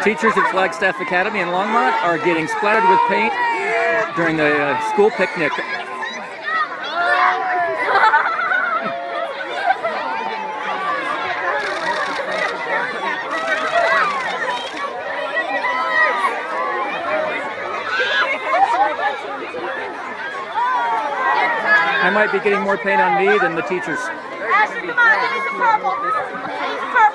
Teachers at Flagstaff Academy in Longmont are getting splattered with paint during the school picnic. I might be getting more paint on me than the teachers. Ashley, come on, give me some purple.